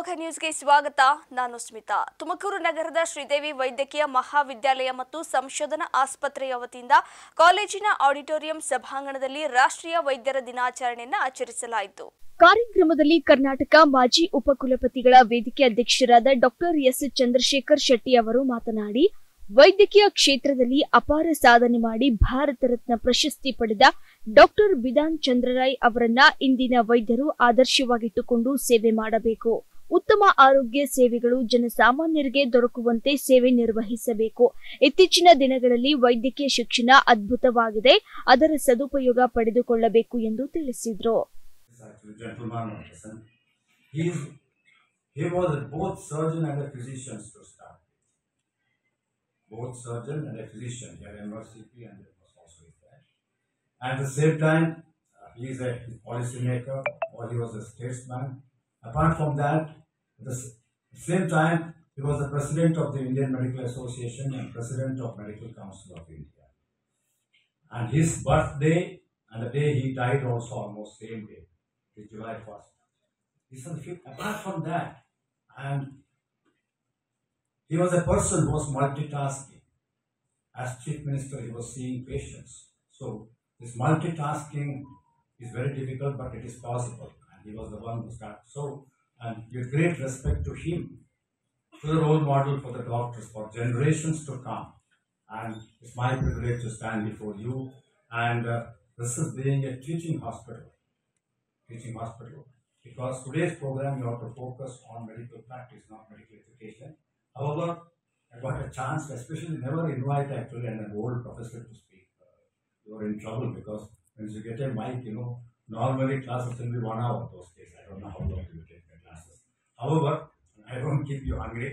ಅಮೋಘ ನ್ಯೂಸ್ಗೆ ಸ್ವಾಗತ. ನಾನು ಸ್ಮಿತಾ. ತುಮಕೂರು ನಗರದ ಶ್ರೀದೇವಿ ವೈದ್ಯಕೀಯ ಮಹಾವಿದ್ಯಾಲಯ ಮತ್ತು ಸಂಶೋಧನಾ ಆಸ್ಪತ್ರೆಯ ವತಿಯಿಂದ ಕಾಲೇಜಿನ ಆಡಿಟೋರಿಯಂ ಸಭಾಂಗಣದಲ್ಲಿ ರಾಷ್ಟ್ರೀಯ ವೈದ್ಯರ ದಿನಾಚರಣೆಯನ್ನು ಆಚರಿಸಲಾಯಿತು. ಕಾರ್ಯಕ್ರಮದಲ್ಲಿ ಕರ್ನಾಟಕ ಮಾಜಿ ಉಪಕುಲಪತಿಗಳ ವೇದಿಕೆ ಅಧ್ಯಕ್ಷರಾದ ಡಾಕ್ಟರ್ ಎಸ್ ಚಂದ್ರಶೇಖರ್ ಶೆಟ್ಟಿ ಅವರು ಮಾತನಾಡಿ, ವೈದ್ಯಕೀಯ ಕ್ಷೇತ್ರದಲ್ಲಿ ಅಪಾರ ಸಾಧನೆ ಮಾಡಿ ಭಾರತ ರತ್ನ ಪ್ರಶಸ್ತಿ ಪಡೆದ ಡಾಕ್ಟರ್ ಬಿಧಾನ್ ಚಂದ್ರರಾಯ್ ಅವರನ್ನ ಇಂದಿನ ವೈದ್ಯರು ಆದರ್ಶವಾಗಿಟ್ಟುಕೊಂಡು ಸೇವೆ ಮಾಡಬೇಕು. ಉತ್ತಮ ಆರೋಗ್ಯ ಸೇವೆಗಳು ಜನಸಾಮಾನ್ಯರಿಗೆ ದೊರಕುವಂತೆ ಸೇವೆ ನಿರ್ವಹಿಸಬೇಕು. ಇತ್ತೀಚಿನ ದಿನಗಳಲ್ಲಿ ವೈದ್ಯಕೀಯ ಶಿಕ್ಷಣ ಅದ್ಭುತವಾಗಿದೆ, ಅದರ ಸದುಪಯೋಗ ಪಡೆದುಕೊಳ್ಳಬೇಕು ಎಂದು ತಿಳಿಸಿದರು. Both surgeon and a physician here at NYCP, and it was also there. At the same time, he is a policy maker, or he was a statesman. Apart from that, at the same time, he was the president of the Indian Medical Association and president of Medical Council of India. And his birthday and the day he died also almost same day, is July 1st. This is the fifth. Apart from that, and he was a person who was multitasking. As Chief Minister, he was seeing patients. So, this multitasking is very difficult, but it is possible. And he was the one who started. So, and with great respect to him, to the role model for the doctors for generations to come. And it's my privilege to stand before you. And this is being a teaching hospital. Because today's program, you have to focus on medical practice, not medical education. However, I got a chance, especially never invite actually an old professor to speak. You are in trouble because when you get a mic, normally classes will be 1 hour those days. I don't know how long you take the classes. However, I don't keep you hungry.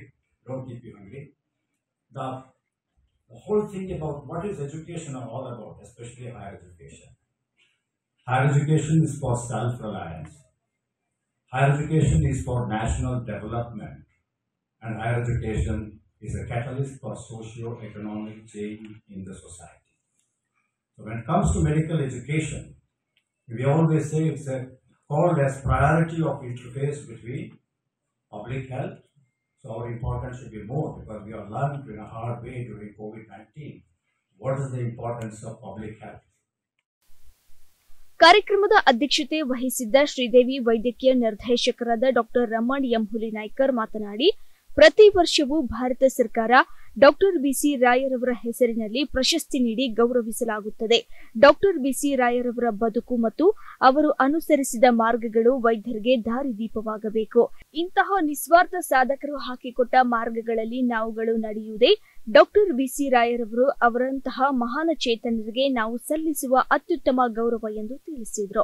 The whole thing about what is education all about, especially higher education. Higher education is for self-reliance. Higher education is for national development. And higher education is a catalyst for socio-economic change in the society. So when it comes to medical education, we always say it's called as priority of interface between public health. So our importance should be more because we have learned in a hard way during COVID-19 what is the importance of public health. ಕಾರ್ಯಕ್ರಮದ ಅಧ್ಯಕ್ಷತೆ ವಹಿಸಿದ್ದ ಶ್ರೀದೇವಿ ವೈದ್ಯಕೀಯ ನಿರ್ದೇಶಕರಾದ doctor Raman M Hulinaikar ಮಾತನಾಡಿ, ಪ್ರತಿ ವರ್ಷವೂ ಭಾರತ ಸರ್ಕಾರ doctor ಬಿಸಿ ರಾಯರವರ ಹೆಸರಿನಲ್ಲಿ ಪ್ರಶಸ್ತಿ ನೀಡಿ ಗೌರವಿಸಲಾಗುತ್ತದೆ. ಡಾಕ್ಟರ್ ಬಿಸಿ ರಾಯರವರ ಬದುಕು ಮತ್ತು ಅವರು ಅನುಸರಿಸಿದ ಮಾರ್ಗಗಳು ವೈದ್ಯರಿಗೆ ದಾರಿದೀಪವಾಗಬೇಕು. ಇಂತಹ ನಿಸ್ವಾರ್ಥ ಸಾಧಕರು ಹಾಕಿಕೊಟ್ಟ ಮಾರ್ಗಗಳಲ್ಲಿ ನಾವುಗಳು ನಡೆಯುವುದೇ ಡಾಕ್ಟರ್ ಬಿಸಿ ರಾಯರವರು ಅವರಂತಹ ಮಹಾನ್ ಚೇತನರಿಗೆ ನಾವು ಸಲ್ಲಿಸುವ ಅತ್ಯುತ್ತಮ ಗೌರವ ಎಂದು ತಿಳಿಸಿದರು.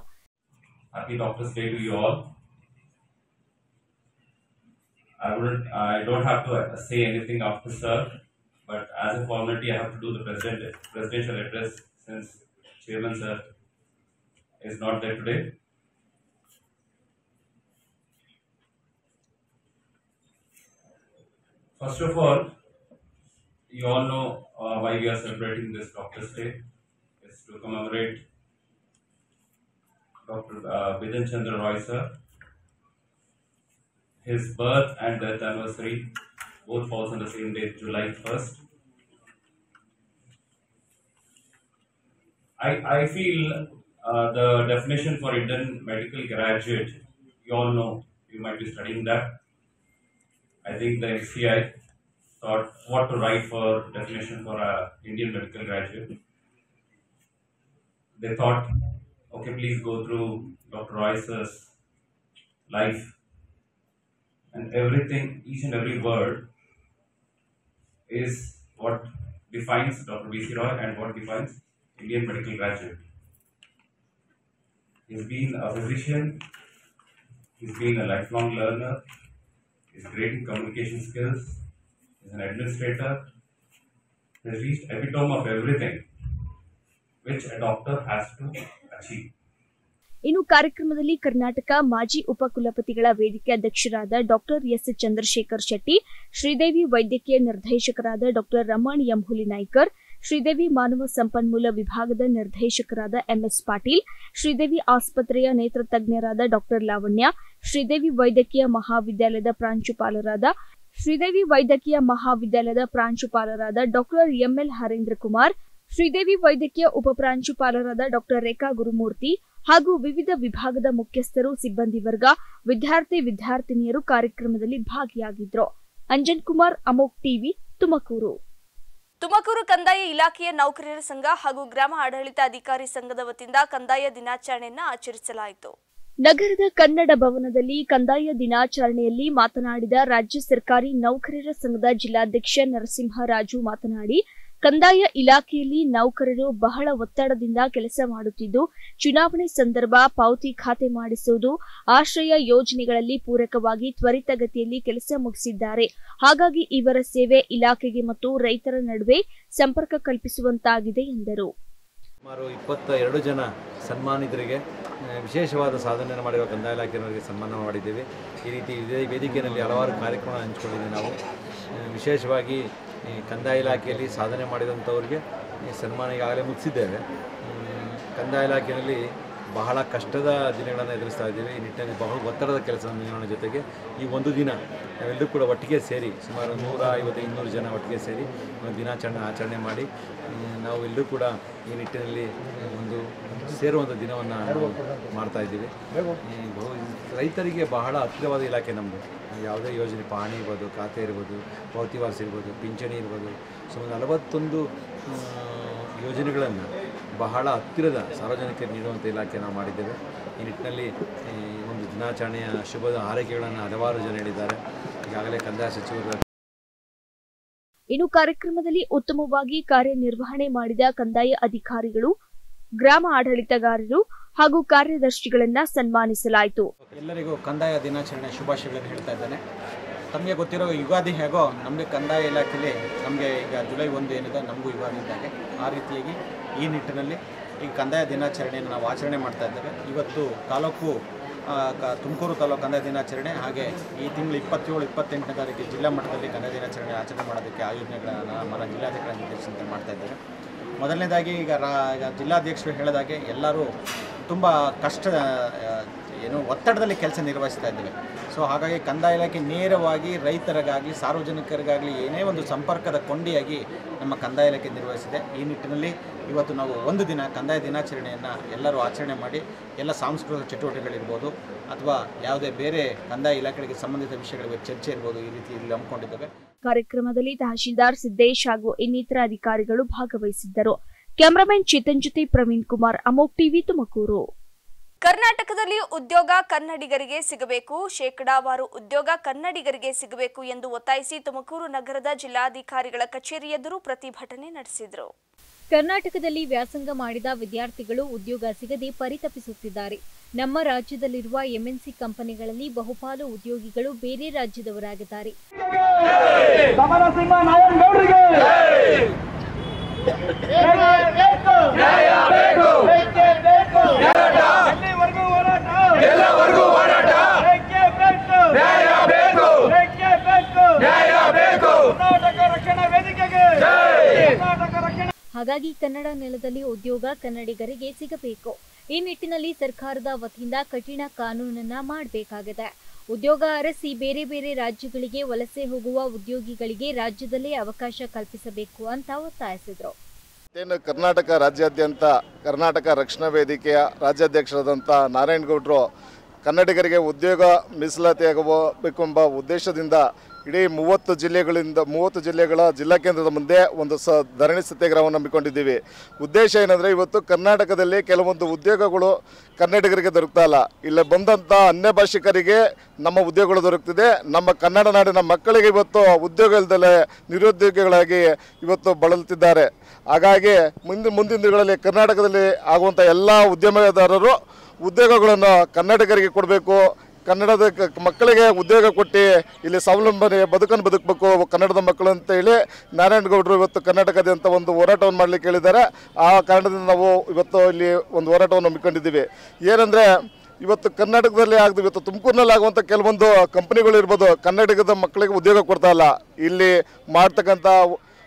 I don't have to say anything after sir, but as a formality I have to do the presidential address since Chairman sir is not there today. First of all, you all know why we are celebrating this Doctor's Day. It's to commemorate Dr. Bidhan Chandra Roy sir. His birth and death anniversary both falls on the same day, July 1st. I feel the definition for Indian medical graduate, you all know, you might be studying that. I think the NCI thought what to write for definition for an Indian medical graduate. They thought, okay, please go through Dr. Roy's life. And everything, each and every word is what defines Dr. B.C. Roy and what defines Indian medical graduate. He's been a physician, he's been a lifelong learner, he's great in communication skills, he's an administrator, he's reached epitome of everything which a doctor has to achieve. ಇನ್ನು ಕಾರ್ಯಕ್ರಮದಲ್ಲಿ ಕರ್ನಾಟಕ ಮಾಜಿ ಉಪಕುಲಪತಿಗಳ ವೇದಿಕೆ ಅಧ್ಯಕ್ಷರಾದ doctor S Chandrashekar Shetty, Shridevi ವೈದ್ಯಕೀಯ ನಿರ್ದೇಶಕರಾದ doctor Raman M Hulinaykar, Shridevi ಮಾನವ ಸಂಪನ್ಮೂಲ ವಿಭಾಗದ ನಿರ್ದೇಶಕರಾದ ಎಂಎಸ್ ಪಾಟೀಲ್, ಶ್ರೀದೇವಿ ಆಸ್ಪತ್ರೆಯ ನೇತ್ರ ತಜ್ಞರಾದ ಡಾ ಲಾವಣ್ಯ, ಶ್ರೀದೇವಿ ವೈದ್ಯಕೀಯ ಮಹಾವಿದ್ಯಾಲಯದ ಪ್ರಾಂಶುಪಾಲರಾದ ಡಾ ಎಂಎಲ್ ಹರೇಂದ್ರ ಕುಮಾರ್, ಶ್ರೀದೇವಿ ವೈದ್ಯಕೀಯ ಉಪಪ್ರಾಂಶುಪಾಲರಾದ ಡಾ ರೇಖಾ ಗುರುಮೂರ್ತಿ ಹಾಗೂ ವಿವಿಧ ವಿಭಾಗದ ಮುಖ್ಯಸ್ಥರು, ಸಿಬ್ಬಂದಿ ವರ್ಗ, ವಿದ್ಯಾರ್ಥಿನಿಯರು ಕಾರ್ಯಕ್ರಮದಲ್ಲಿ ಭಾಗಿಯಾಗಿದ್ದರು. ಅಂಜನ್ ಕುಮಾರ್, ಅಮೋಕ್ ಟಿವಿ, ತುಮಕೂರು. ತುಮಕೂರು ಕಂದಾಯ ಇಲಾಖೆಯ ನೌಕರರ ಸಂಘ ಹಾಗೂ ಗ್ರಾಮ ಆಡಳಿತ ಅಧಿಕಾರಿ ಸಂಘದ ವತಿಯಿಂದ ಕಂದಾಯ ದಿನಾಚರಣೆಯನ್ನು ಆಚರಿಸಲಾಯಿತು. ನಗರದ ಕನ್ನಡ ಭವನದಲ್ಲಿ ಕಂದಾಯ ದಿನಾಚರಣೆಯಲ್ಲಿ ಮಾತನಾಡಿದ ರಾಜ್ಯ ಸರ್ಕಾರಿ ನೌಕರರ ಸಂಘದ ಜಿಲ್ಲಾಧ್ಯಕ್ಷ ನರಸಿಂಹರಾಜು ಮಾತನಾಡಿ, ಕಂದಾಯ ಇಲಾಖೆಯಲ್ಲಿ ನೌಕರರು ಬಹಳ ಒತ್ತಡದಿಂದ ಕೆಲಸ ಮಾಡುತ್ತಿದ್ದು, ಚುನಾವಣೆ ಸಂದರ್ಭ ಪಾವತಿ ಖಾತೆ ಮಾಡಿಸುವುದು, ಆಶ್ರಯ ಯೋಜನೆಗಳಲ್ಲಿ ಪೂರಕವಾಗಿ ತ್ವರಿತಗತಿಯಲ್ಲಿ ಕೆಲಸ ಮುಗಿಸಿದ್ದಾರೆ. ಹಾಗಾಗಿ ಇವರ ಸೇವೆ ಇಲಾಖೆಗೆ ಮತ್ತು ರೈತರ ನಡುವೆ ಸಂಪರ್ಕ ಕಲ್ಪಿಸುವಂತಾಗಿದೆ ಎಂದರು. ಸುಮಾರು 22 ಜನ ಸನ್ಮಾನಿತರಿಗೆ ವಿಶೇಷವಾದ ಸಾಧನೆಯನ್ನು ಮಾಡಿರುವ ಕಂದಾಯ ಇಲಾಖೆಯವರಿಗೆ ಸನ್ಮಾನ ಮಾಡಿದ್ದೇವೆ. ಈ ರೀತಿ ಇದೇ ವೇದಿಕೆಯಲ್ಲಿ ಹಲವಾರು ಕಾರ್ಯಕ್ರಮ ಹಂಚಿಕೊಂಡಿದ್ದೀವಿ. ನಾವು ವಿಶೇಷವಾಗಿ ಕಂದಾಯ ಇಲಾಖೆಯಲ್ಲಿ ಸಾಧನೆ ಮಾಡಿದಂಥವ್ರಿಗೆ ಸನ್ಮಾನ ಈಗಾಗಲೇ ಮುಗಿಸಿದ್ದೇವೆ. ಕಂದಾಯ ಇಲಾಖೆಯಲ್ಲಿ ಬಹಳ ಕಷ್ಟದ ದಿನಗಳನ್ನು ಎದುರಿಸ್ತಾ ಇದ್ದೀವಿ. ಈ ನಿಟ್ಟಿನಲ್ಲಿ ಬಹಳ ಒತ್ತಡದ ಕೆಲಸದ ದಿನಗಳ ಜೊತೆಗೆ ಈ ಒಂದು ದಿನ ನಾವೆಲ್ಲರೂ ಕೂಡ ಒಟ್ಟಿಗೆ ಸೇರಿ ಸುಮಾರು 150-200 ಜನ ಒಟ್ಟಿಗೆ ಸೇರಿ ದಿನಾಚರಣೆ ಆಚರಣೆ ಮಾಡಿ ನಾವೆಲ್ಲರೂ ಕೂಡ ಈ ನಿಟ್ಟಿನಲ್ಲಿ ಒಂದು ಸೇರುವಂಥ ದಿನವನ್ನು ಮಾಡ್ತಾ ಇದ್ದೀವಿ. ರೈತರಿಗೆ ಬಹಳ ಹತ್ತಿರವಾದ ಇಲಾಖೆ ನಮ್ಮದು. ಯಾವುದೇ ಯೋಜನೆ, ಪಹಣಿ ಇರ್ಬೋದು, ಖಾತೆ ಇರ್ಬೋದು, ಪಾವತಿ ವಾರ್ಷ ಇರ್ಬೋದು, ಪಿಂಚಣಿ ಇರ್ಬೋದು, ಸುಮಾರು 41 ಯೋಜನೆಗಳನ್ನು ಬಹಳ ಹತ್ತಿರದ ಸಾರ್ವಜನಿಕರಿಗೆ ನೀಡುವಂಥ ಇಲಾಖೆ ನಾವು ಮಾಡಿದ್ದೇವೆ. ಈ ನಿಟ್ಟಿನಲ್ಲಿ ಒಂದು ದಿನಾಚರಣೆಯ ಶುಭದ ಹಾರೈಕೆಗಳನ್ನು ಹಲವಾರು ಜನ ಹೇಳಿದ್ದಾರೆ. ಈಗಾಗಲೇ ಕಂದಾಯ ಸಚಿವರು. ಇನ್ನು ಕಾರ್ಯಕ್ರಮದಲ್ಲಿ ಉತ್ತಮವಾಗಿ ಕಾರ್ಯನಿರ್ವಹಣೆ ಮಾಡಿದ ಕಂದಾಯ ಅಧಿಕಾರಿಗಳು, ಗ್ರಾಮ ಆಡಳಿತಗಾರರು ಹಾಗೂ ಕಾರ್ಯದರ್ಶಿಗಳನ್ನು ಸನ್ಮಾನಿಸಲಾಯಿತು. ಎಲ್ಲರಿಗೂ ಕಂದಾಯ ದಿನಾಚರಣೆ ಶುಭಾಶಯಗಳನ್ನು ಹೇಳ್ತಾ ಇದ್ದೇನೆ. ತಮಗೆ ಗೊತ್ತಿರೋ ಯುಗಾದಿ ಹೇಗೋ ನಮಗೆ ಕಂದಾಯ ಇಲಾಖೆಯಲ್ಲಿ ನಮಗೆ ಈಗ ಜುಲೈ 1 ಏನಿದೆ, ನಮಗೂ ಯುಗಾದಿ ಇದ್ದಾಗೆ ಆ ರೀತಿಯಾಗಿ ಈ ನಿಟ್ಟಿನಲ್ಲಿ ಈ ಕಂದಾಯ ದಿನಾಚರಣೆಯನ್ನು ನಾವು ಆಚರಣೆ ಮಾಡ್ತಾ ಇದ್ದೇವೆ. ಇವತ್ತು ತುಮಕೂರು ತಾಲೂಕು ಕಂದಾಯ ದಿನಾಚರಣೆ, ಹಾಗೆ ಈ ತಿಂಗಳು 27-28ನೇ ತಾರೀಕು ಜಿಲ್ಲಾ ಮಟ್ಟದಲ್ಲಿ ಕಂದಾಯ ದಿನಾಚರಣೆ ಆಚರಣೆ ಮಾಡೋದಕ್ಕೆ ಆಯೋಜನೆಗಳನ್ನು ನಮ್ಮ ಜಿಲ್ಲಾಧಿಕಾರಿ ನಿರ್ದೇಶನ ಮಾಡ್ತಾ ಇದ್ದೇವೆ. ಮೊದಲನೇದಾಗಿ ಈಗ ಜಿಲ್ಲಾಧ್ಯಕ್ಷರು ಹೇಳಿದಾಗೆ ಎಲ್ಲರೂ ತುಂಬ ಒತ್ತಡದಲ್ಲಿ ಕೆಲಸ ನಿರ್ವಹಿಸ್ತಾ ಇದ್ದೇವೆ. ಸೊ ಹಾಗಾಗಿ ಕಂದಾಯ ಇಲಾಖೆ ನೇರವಾಗಿ ರೈತರಿಗಾಗಲಿ ಸಾರ್ವಜನಿಕರಿಗಾಗಲಿ ಏನೇ ಒಂದು ಸಂಪರ್ಕದ ಕೊಂಡಿಯಾಗಿ ನಮ್ಮ ಕಂದಾಯ ಇಲಾಖೆ ನಿರ್ವಹಿಸಿದೆ. ಈ ನಿಟ್ಟಿನಲ್ಲಿ ಇವತ್ತು ನಾವು ಒಂದು ದಿನ ಕಂದಾಯ ದಿನಾಚರಣೆಯನ್ನು ಎಲ್ಲರೂ ಆಚರಣೆ ಮಾಡಿ ಎಲ್ಲ ಸಾಂಸ್ಕೃತಿಕ ಚಟುವಟಿಕೆಗಳಿರ್ಬೋದು ಅಥವಾ ಯಾವುದೇ ಬೇರೆ ಕಂದಾಯ ಇಲಾಖೆಗೆ ಸಂಬಂಧಿತ ವಿಷಯಗಳಿಗೆ ಚರ್ಚೆ ಇರ್ಬೋದು, ಈ ರೀತಿ ಇಲ್ಲಿ ಹಮ್ಮಿಕೊಂಡಿದ್ದೇವೆ. ಕಾರ್ಯಕ್ರಮದಲ್ಲಿ ತಹಶೀಲ್ದಾರ್ ಸಿದ್ದೇಶ್ ಹಾಗೂ ಇನ್ನಿತರ ಅಧಿಕಾರಿಗಳು ಭಾಗವಹಿಸಿದ್ದರು. ಕ್ಯಾಮರಾಮನ್ ಚೇತನ್ ಜೊತೆ ಪ್ರವೀಣ್ ಕುಮಾರ್, ಅಮೋಕ್ ಟಿವಿ, ತುಮಕೂರು. ಕರ್ನಾಟಕದಲ್ಲಿ ಉದ್ಯೋಗ ಕನ್ನಡಿಗರಿಗೆ ಸಿಗಬೇಕು, ಶೇಕಡಾವಾರು ಉದ್ಯೋಗ ಕನ್ನಡಿಗರಿಗೆ ಸಿಗಬೇಕು ಎಂದು ಒತ್ತಾಯಿಸಿ ತುಮಕೂರು ನಗರದ ಜಿಲ್ಲಾಧಿಕಾರಿಗಳ ಕಚೇರಿ ಎದುರು ಪ್ರತಿಭಟನೆ ನಡೆಸಿದರು. ಕರ್ನಾಟಕದಲ್ಲಿ ವ್ಯಾಸಂಗ ಮಾಡಿದ ವಿದ್ಯಾರ್ಥಿಗಳು ಉದ್ಯೋಗ ಸಿಗದೆ ಪರಿತಪಿಸುತ್ತಿದ್ದಾರೆ. ನಮ್ಮ ರಾಜ್ಯದಲ್ಲಿರುವ ಎಂಎನ್ಸಿ ಕಂಪನಿಗಳಲ್ಲಿ ಬಹುಪಾಲು ಉದ್ಯೋಗಿಗಳು ಬೇರೆ ರಾಜ್ಯದವರಾಗಿದ್ದಾರೆ. ಹಾಗಾಗಿ ಕನ್ನಡ ನೆಲದಲ್ಲಿ ಉದ್ಯೋಗ ಕನ್ನಡಿಗರಿಗೆ ಸಿಗಬೇಕು. ಈ ನಿಟ್ಟಿನಲ್ಲಿ ಸರ್ಕಾರದ ವತಿಯಿಂದ ಕಠಿಣ ಕಾನೂನನ್ನ ಮಾಡಬೇಕಾಗಿದೆ. ಉದ್ಯೋಗ ಅರಸಿ ಬೇರೆ ಬೇರೆ ರಾಜ್ಯಗಳಿಗೆ ವಲಸೆ ಹೋಗುವ ಉದ್ಯೋಗಿಗಳಿಗೆ ರಾಜ್ಯದಲ್ಲೇ ಅವಕಾಶ ಕಲ್ಪಿಸಬೇಕು ಅಂತ ಒತ್ತಾಯಿಸಿದರು. ಕರ್ನಾಟಕ ರಾಜ್ಯಾದ್ಯಂತ ಕರ್ನಾಟಕ ರಕ್ಷಣಾ ವೇದಿಕೆಯ ರಾಜ್ಯಾಧ್ಯಕ್ಷರಾದಂಥ ನಾರಾಯಣಗೌಡರು ಕನ್ನಡಿಗರಿಗೆ ಉದ್ಯೋಗ ಮೀಸಲಾತಿಯಾಗಬೇಕೆಂಬ ಉದ್ದೇಶದಿಂದ ಇಡೀ 30 ಜಿಲ್ಲೆಗಳ ಜಿಲ್ಲಾ ಕೇಂದ್ರದ ಮುಂದೆ ಒಂದು ಧರಣಿ ಸತ್ಯಾಗ್ರಹವನ್ನು ಹಮ್ಮಿಕೊಂಡಿದ್ದೀವಿ. ಉದ್ದೇಶ ಏನಂದರೆ, ಇವತ್ತು ಕರ್ನಾಟಕದಲ್ಲಿ ಕೆಲವೊಂದು ಉದ್ಯೋಗಗಳು ಕನ್ನಡಿಗರಿಗೆ ದೊರಕ್ತಾ ಇಲ್ಲ. ಇಲ್ಲಿ ಬಂದಂಥ ಅನ್ಯ ಭಾಷಿಕರಿಗೆ ನಮ್ಮ ಉದ್ಯೋಗಗಳು ದೊರಕ್ತಿದೆ. ನಮ್ಮ ಕನ್ನಡ ನಾಡಿನ ಮಕ್ಕಳಿಗೆ ಇವತ್ತು ಉದ್ಯೋಗ ಇಲ್ಲದಲೇ ನಿರುದ್ಯೋಗಿಗಳಾಗಿ ಇವತ್ತು ಬಳಲುತ್ತಿದ್ದಾರೆ. ಹಾಗಾಗಿ ಮುಂದಿನ ದಿನಗಳಲ್ಲಿ ಕರ್ನಾಟಕದಲ್ಲಿ ಆಗುವಂಥ ಎಲ್ಲ ಉದ್ಯಮದಾರರು ಉದ್ಯೋಗಗಳನ್ನು ಕನ್ನಡಿಗರಿಗೆ ಕೊಡಬೇಕು. ಕನ್ನಡದ ಮಕ್ಕಳಿಗೆ ಉದ್ಯೋಗ ಕೊಟ್ಟು ಇಲ್ಲಿ ಸ್ವಾವಲಂಬನೆ ಬದುಕನ್ನು ಬದುಕಬೇಕು ಕನ್ನಡದ ಮಕ್ಕಳು ಅಂತ ಹೇಳಿ ನಾರಾಯಣಗೌಡರು ಇವತ್ತು ಕರ್ನಾಟಕದಾದ್ಯಂತ ಒಂದು ಹೋರಾಟವನ್ನು ಮಾಡಲಿಕ್ಕೆ ಹೇಳಿದ್ದಾರೆ. ಆ ಕಾರಣದಿಂದ ನಾವು ಇವತ್ತು ಇಲ್ಲಿ ಒಂದು ಹೋರಾಟವನ್ನು ಹಮ್ಮಿಕೊಂಡಿದ್ದೀವಿ. ಏನಂದರೆ, ಇವತ್ತು ಕರ್ನಾಟಕದಲ್ಲಿ ಇವತ್ತು ತುಮಕೂರಿನಲ್ಲಿ ಆಗುವಂಥ ಕೆಲವೊಂದು ಕಂಪನಿಗಳು ಇರ್ಬೋದು, ಕನ್ನಡಿಗದ ಮಕ್ಕಳಿಗೆ ಉದ್ಯೋಗ ಕೊಡ್ತಾ ಇಲ್ಲ. ಇಲ್ಲಿ ಮಾಡ್ತಕ್ಕಂಥ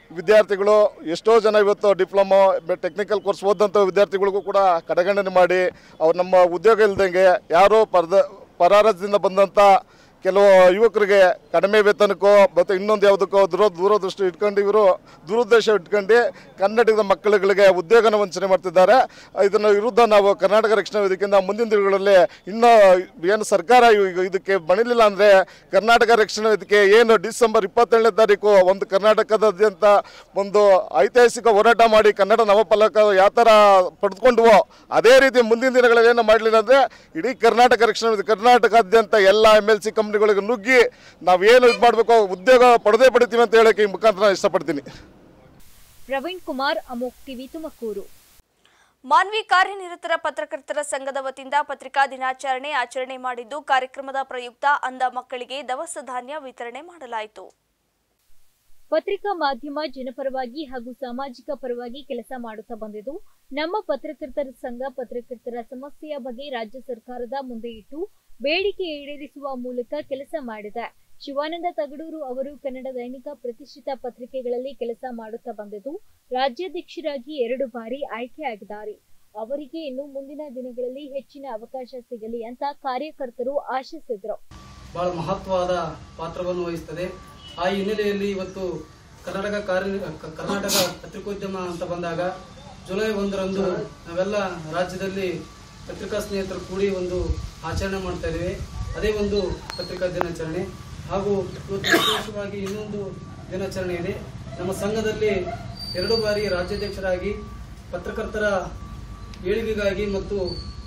ವಿದ್ಯಾರ್ಥಿಗಳು ಎಷ್ಟೋ ಜನ ಇವತ್ತು ಡಿಪ್ಲೊಮೊ ಟೆಕ್ನಿಕಲ್ ಕೋರ್ಸ್ ಓದಂಥ ವಿದ್ಯಾರ್ಥಿಗಳಿಗೂ ಕೂಡ ಕಡೆಗಣನೆ ಮಾಡಿ ಅವ್ರು ನಮ್ಮ ಉದ್ಯೋಗ ಇಲ್ದಂಗೆ ಯಾರೋ ಪರಾರಾಜ್ಯದಿಂದ ಬಂದಂಥ ಕೆಲವು ಯುವಕರಿಗೆ ಕಡಿಮೆ ವೇತನಕ್ಕೋ ಮತ್ತು ಇನ್ನೊಂದು ಯಾವುದಕ್ಕೋ ದೂರದೃಷ್ಟಿ ಇಟ್ಕೊಂಡು ಇವರು ದುರುದ್ದೇಶ ಇಟ್ಕೊಂಡು ಕನ್ನಡದ ಮಕ್ಕಳುಗಳಿಗೆ ಉದ್ಯೋಗನ ವಂಚನೆ ಮಾಡ್ತಿದ್ದಾರೆ. ಇದನ್ನು ವಿರುದ್ಧ ನಾವು ಕರ್ನಾಟಕ ರಕ್ಷಣಾ ವೇದಿಕೆಯಿಂದ ಮುಂದಿನ ದಿನಗಳಲ್ಲಿ ಇನ್ನೂ ಏನು ಸರ್ಕಾರ ಇದಕ್ಕೆ ಬಣಿಲಿಲ್ಲ ಅಂದರೆ ಕರ್ನಾಟಕ ರಕ್ಷಣಾ ವೇದಿಕೆ ಏನು ಡಿಸೆಂಬರ್ 27ನೇ ತಾರೀಕು ಒಂದು ಕರ್ನಾಟಕದಾದ್ಯಂತ ಒಂದು ಐತಿಹಾಸಿಕ ಹೋರಾಟ ಮಾಡಿ ಕನ್ನಡ ನವಫಲಕ ಯಾವ ಥರ ಪಡೆದುಕೊಂಡ್ವೋ ಅದೇ ರೀತಿ ಮುಂದಿನ ದಿನಗಳಲ್ಲಿ ಏನು ಮಾಡಲಿಲ್ಲ ಅಂದರೆ ಇಡೀ ಕರ್ನಾಟಕ ರಕ್ಷಣಾ ವೇದಿಕೆ ಕರ್ನಾಟಕದಾದ್ಯಂತ ಎಲ್ಲ MLC ಕಂಪ್ನಿಗಳಿಗೆ ನುಗ್ಗಿ ನಾವೇನು ಇದು ಮಾಡಬೇಕು ಉದ್ಯೋಗ ಪಡಿತೀವಿ ಅಂತ ಹೇಳಕ್ಕೆ ಈ ಮುಖಾಂತರ ಇಷ್ಟಪಡ್ತೀನಿ. ಪ್ರವೀಣ್ ಕುಮಾರ್, ಅಮೋಕ್ ಟಿವಿ, ತುಮಕೂರು. ಮಾನ್ವಿ ಕಾರ್ಯನಿರತರ ಪತ್ರಕರ್ತರ ಸಂಘದ ವತಿಯಿಂದ ಪತ್ರಿಕಾ ದಿನಾಚರಣೆ ಆಚರಣೆ ಮಾಡಿದ್ದು, ಕಾರ್ಯಕ್ರಮದ ಪ್ರಯುಕ್ತ ಅಂಧ ಮಕ್ಕಳಿಗೆ ದವಸ ಧಾನ್ಯ ವಿತರಣೆ ಮಾಡಲಾಯಿತು. ಪತ್ರಿಕಾ ಮಾಧ್ಯಮ ಜನಪರವಾಗಿ ಹಾಗೂ ಸಾಮಾಜಿಕ ಪರವಾಗಿ ಕೆಲಸ ಮಾಡುತ್ತಾ ಬಂದಿದ್ದು, ನಮ್ಮ ಪತ್ರಕರ್ತರ ಸಂಘ ಪತ್ರಕರ್ತರ ಸಮಸ್ಯೆಯ ಬಗ್ಗೆ ರಾಜ್ಯ ಸರ್ಕಾರದ ಮುಂದೆ ಇಟ್ಟು ಬೇಡಿಕೆ ಈಡೇರಿಸುವ ಮೂಲಕ ಕೆಲಸ ಮಾಡಿದೆ. ಶಿವಾನಂದ ತಗಡೂರು ಅವರು ಕನ್ನಡ ದೈನಿಕ ಪ್ರತಿಷ್ಠಿತ ಪತ್ರಿಕೆಗಳಲ್ಲಿ ಕೆಲಸ ಮಾಡುತ್ತಾ ಬಂದಿದ್ದು, ರಾಜ್ಯಾಧ್ಯಕ್ಷರಾಗಿ 2 ಬಾರಿ ಆಯ್ಕೆಯಾಗಿದ್ದಾರೆ. ಅವರಿಗೆ ಇನ್ನು ಮುಂದಿನ ದಿನಗಳಲ್ಲಿ ಹೆಚ್ಚಿನ ಅವಕಾಶ ಸಿಗಲಿ ಅಂತ ಕಾರ್ಯಕರ್ತರು ಆಶಿಸಿದರು. ಬಹಳ ಮಹತ್ವವಾದ ಪಾತ್ರವನ್ನು ವಹಿಸುತ್ತದೆ. ಆ ಹಿನ್ನೆಲೆಯಲ್ಲಿ ಇವತ್ತು ಕರ್ನಾಟಕ ಪತ್ರಿಕೋದ್ಯಮ ಅಂತ ಬಂದಾಗ ಜುಲೈ 1ರಂದು ನಾವೆಲ್ಲ ರಾಜ್ಯದಲ್ಲಿ ಪತ್ರಿಕಾ ಸ್ನೇಹಿತರು ಕೂಡಿ ಒಂದು ಆಚರಣೆ ಮಾಡ್ತಾ ಇದ್ದೇವೆ. ಅದೇ ಒಂದು ಪತ್ರಿಕಾ ದಿನಾಚರಣೆ. ಹಾಗೂ ಇವತ್ತು ವಿಶೇಷವಾಗಿ ಇನ್ನೊಂದು ದಿನಾಚರಣೆ ಇದೆ. ನಮ್ಮ ಸಂಘದಲ್ಲಿ 2 ಬಾರಿ ರಾಜ್ಯಾಧ್ಯಕ್ಷರಾಗಿ ಪತ್ರಕರ್ತರ ಏಳಿಗೆಗಾಗಿ ಮತ್ತು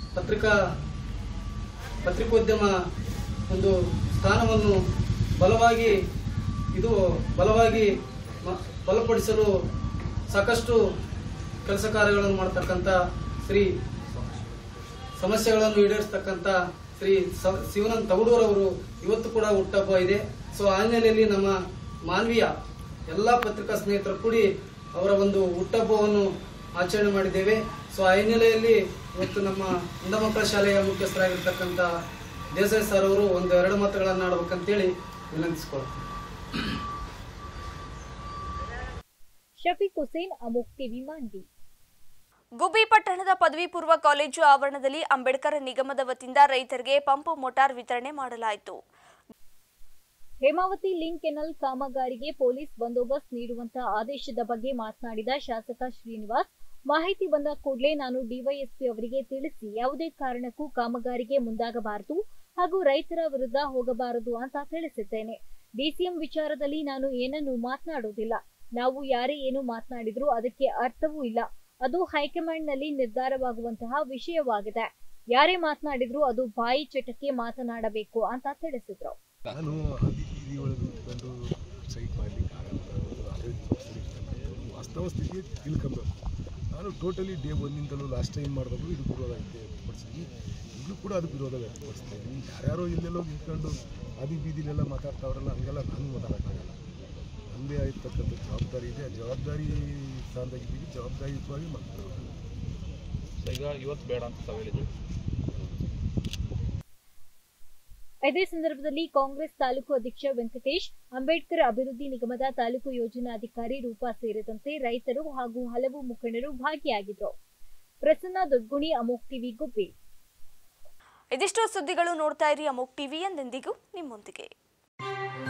ಪತ್ರಿಕೋದ್ಯಮ ಒಂದು ಸ್ಥಾನವನ್ನು ಬಲವಾಗಿ ಬಲಪಡಿಸಲು ಸಾಕಷ್ಟು ಕೆಲಸ ಕಾರ್ಯಗಳನ್ನು ಮಾಡತಕ್ಕಂಥ ಸಮಸ್ಯೆಗಳನ್ನು ಈಡೇರಿಸತಕ್ಕಂಥ ಶ್ರೀ ಶಿವಾನಂದ ತಗಡೂರವರು ಇವತ್ತು ಕೂಡ ಹುಟ್ಟಹಬ್ಬ ಇದೆ. ಸೊ ಆ ಹಿನ್ನೆಲೆಯಲ್ಲಿ ನಮ್ಮ ಮಾನ್ವಿಯ ಎಲ್ಲ ಪತ್ರಿಕಾ ಸ್ನೇಹಿತರು ಕೂಡಿ ಅವರ ಒಂದು ಹುಟ್ಟಹಬ್ಬವನ್ನು ಆಚರಣೆ ಮಾಡಿದ್ದೇವೆ. ಸೊ ಆ ಹಿನ್ನೆಲೆಯಲ್ಲಿ ಇವತ್ತು ನಮ್ಮ ಅಂಧ ಮಕ್ಕಳ ಶಾಲೆಯ ಮುಖ್ಯಸ್ಥರಾಗಿರ್ತಕ್ಕಂಥ ದೇಸಾಯಿ ಸರ್ ಅವರು 1-2 ಮಾತುಗಳನ್ನು ಆಡಬೇಕಂತೇಳಿ ವಿನಂತಿಸಿಕೊಳ್ಳುತ್ತೇನೆ. ಶಫೀಕ್ ಹುಸೇನ್, ಅಮೋಕ್ ಟಿವಿ, ಮಾನ್ವಿ. ಗುಬ್ಬಿ ಪಟ್ಟಣದ ಪದವಿ ಪೂರ್ವ ಕಾಲೇಜು ಆವರಣದಲ್ಲಿ ಅಂಬೇಡ್ಕರ್ ನಿಗಮದ ವತಿಯಿಂದ ರೈತರಿಗೆ ಪಂಪ್ ಮೋಟಾರ್ ವಿತರಣೆ ಮಾಡಲಾಯಿತು. ಹೇಮಾವತಿ ಲಿಂಕ್ ಕೆನಲ್ ಕಾಮಗಾರಿಗೆ ಪೊಲೀಸ್ ಬಂದೋಬಸ್ತ್ ನೀಡುವಂತಹ ಆದೇಶದ ಬಗ್ಗೆ ಮಾತನಾಡಿದ ಶಾಸಕ ಶ್ರೀನಿವಾಸ್, ಮಾಹಿತಿ ಬಂದ ಕೂಡಲೇ ನಾನು ಡಿವೈಎಸ್ಪಿ ಅವರಿಗೆ ತಿಳಿಸಿ ಯಾವುದೇ ಕಾರಣಕ್ಕೂ ಕಾಮಗಾರಿಗೆ ಮುಂದಾಗಬಾರದು ಹಾಗೂ ರೈತರ ವಿರುದ್ಧ ಹೋಗಬಾರದು ಅಂತ ತಿಳಿಸಿದ್ದೇನೆ. ಡಿಸಿಎಂ ವಿಚಾರದಲ್ಲಿ ನಾನು ಏನನ್ನೂ ಮಾತನಾಡುವುದಿಲ್ಲ. ನಾವು ಯಾರೇ ಏನು ಮಾತನಾಡಿದ್ರೂ ಅದಕ್ಕೆ ಅರ್ಥವೂ ಇಲ್ಲ. ಅದು ಹೈಕಮಾಂಡ್ನಲ್ಲಿ ನಿರ್ಧಾರವಾಗುವಂತಹ ವಿಷಯವಾಗಿದೆ. ಯಾರೇ ಮಾತನಾಡಿದ್ರೂ ಅದು ಬಾಯಿ ಚಟಕ್ಕೆ ಮಾತನಾಡಬೇಕು ಅಂತ ತಿಳಿಸಿದ್ರು. ನಾನು ಬಂದು ಸೈಟ್ ಮಾಡಲಿಕ್ಕೆ ವಾಸ್ತವ ಸ್ಥಿತಿ ತಿಳ್ಕೊಬೇಕು. ನಾನು ಟೋಟಲಿ ಡೇ 1ನಿಂದಲೂ ಲಾಸ್ಟ್ ಟೈಮ್ ಮಾಡಿದಾಗಲೂ ಇದು ವಿರೋಧ ವ್ಯಕ್ತಪಡಿಸಿದ್ವಿ. ಈಗಲೂ ಕೂಡ ಅದಕ್ಕೆ ವಿರೋಧ ವ್ಯಕ್ತಪಡಿಸ್ತಾ ಇದ್ದೀನಿ. ಯಾರ್ಯಾರೋ ಎಲ್ಲೆಲ್ಲೋ ಇಟ್ಕೊಂಡು ಅದಿ ಬೀದಿಲೆಲ್ಲ ಮಾತಾಡ್ತಾವ್ರಲ್ಲ, ಹಂಗೆಲ್ಲ ನಾನು ಮಾತಾಡೋಕ್ಕಾಗಲ್ಲ. ನಮ್ಮದೇ ಆಗಿರ್ತಕ್ಕಂಥ ಜವಾಬ್ದಾರಿ ಇದೆ. ಆ ಜವಾಬ್ದಾರಿ ಸ್ಥಾನದಾಗಿದ್ದೀವಿ, ಜವಾಬ್ದಾರಿಯುತವಾಗಿ ಮಾಡ್ತಾರೆ. ಈಗ ಇವತ್ತು ಬೇಡ ಅಂತ ಹೇಳಿದ್ವಿ. ಇದೇ ಸಂದರ್ಭದಲ್ಲಿ ಕಾಂಗ್ರೆಸ್ ತಾಲೂಕು ಅಧ್ಯಕ್ಷ ವೆಂಕಟೇಶ್, ಅಂಬೇಡ್ಕರ್ ಅಭಿವೃದ್ಧಿ ನಿಗಮದ ತಾಲೂಕು ಯೋಜನಾಧಿಕಾರಿ ರೂಪಾ ಸೇರಿದಂತೆ ರೈತರು ಹಾಗೂ ಹಲವು ಮುಖಂಡರು ಭಾಗಿಯಾಗಿದ್ದರು. ಪ್ರಸನ್ನ ದೊಡ್ಗುಣಿ, ಅಮೋಕ್ ಟಿವಿ, ಗುಬ್ಬಿ. ಇದಿಷ್ಟು ಸುದ್ದಿಗಳು. ನೋಡ್ತಾ ಇರಿ ಅಮೋಕ್ ಟಿವಿ, ಎಂದೆಂದಿಗೂ ನಿಮ್ಮೊಂದಿಗೆ.